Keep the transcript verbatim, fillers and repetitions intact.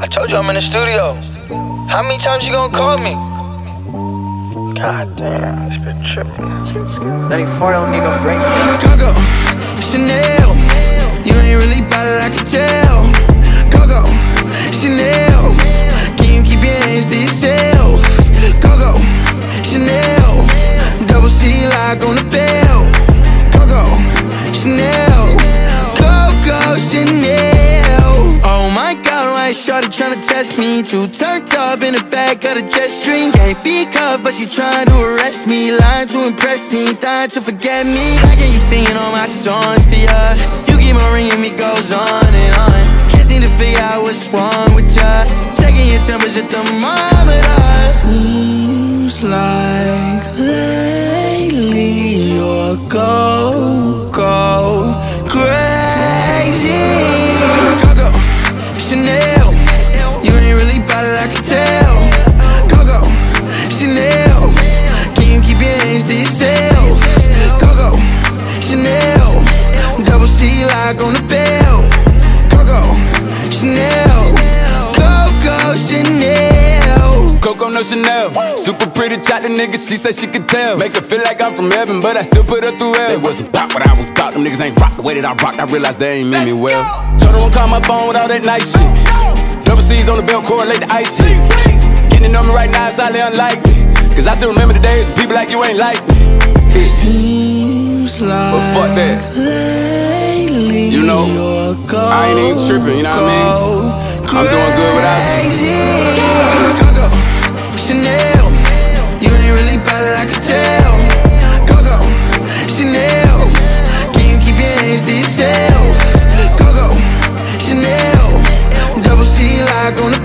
I told you I'm in the studio. How many times you gonna call me? God damn, it's been tripping. ninety-four don't need no brakes. Coco, Chanel, you ain't really bout it, I can tell. Coco, Chanel, can you keep your hands to yourself? Coco, Chanel, double C lock on the bell. Coco, Chanel, Coco, Chanel. Oh my God, why is shorty tryna test me? Too turned up in the back of the jet stream. Can't be cuffed, but she trying to arrest me. Lying to impress me, dying to forget me. How can you singing all my songs for ya? You keep on ringing me, goes on and on. Can't seem to figure out what's wrong with ya. Checking your temperature thermometer. Seems like lately you're go, go crazy. Coco, Chanel, you ain't really bout it, I can tell. Coco, Chanel, can you keep your hands to yourself? Coco, Chanel, double C lock on the bell. Coco, Chanel, Coco, Chanel. Coco, no Chanel. Super pretty chocolate nigga, she said she could tell. Make her feel like I'm from heaven, but I still put her through hell. They wasn't about what I was about, them niggas ain't rock the way that I rocked. I realized they ain't mean me well. Told her won't call my phone with all that nice shit. Double C's on the belt, correlate the ice hit. Getting on me right now is highly unlikely, cause I still remember the days when people like you ain't like me. Seems like but fuck that. You know, I ain't even tripping, you know what I mean? I'm doing good without you. Coco, Chanel, you ain't really bout it, I can tell. Coco, Chanel, can you keep your hands to yourself? Coco, Chanel, double C lock on the